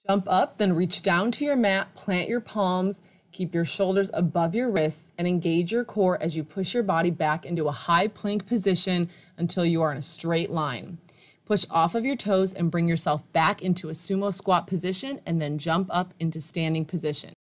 Jump up, then reach down to your mat, plant your palms, keep your shoulders above your wrists, and engage your core as you push your body back into a high plank position until you are in a straight line. Push off of your toes and bring yourself back into a sumo squat position, and then jump up into standing position.